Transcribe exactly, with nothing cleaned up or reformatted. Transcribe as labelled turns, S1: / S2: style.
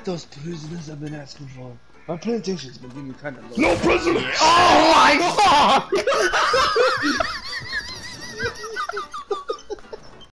S1: those prisoners I've been asking for. My plantation's been getting kind of low.
S2: No president! Oh my god!